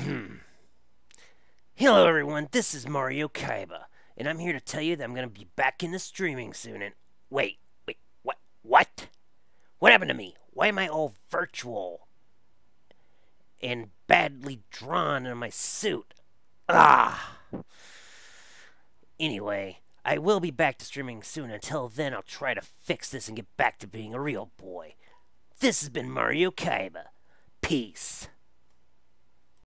Hello everyone, this is Mario Kaiba, and I'm here to tell you that I'm going to be back into streaming soon, and wait, what? What happened to me? Why am I all virtual and badly drawn in my suit? Ah! Anyway, I will be back to streaming soon. Until then, I'll try to fix this and get back to being a real boy. This has been Mario Kaiba. Peace.